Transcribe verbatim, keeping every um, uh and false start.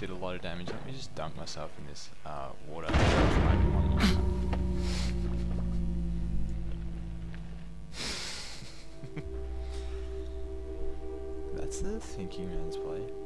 did a lot of damage. Let me just dunk myself in this uh, water. That's the thinking man's play.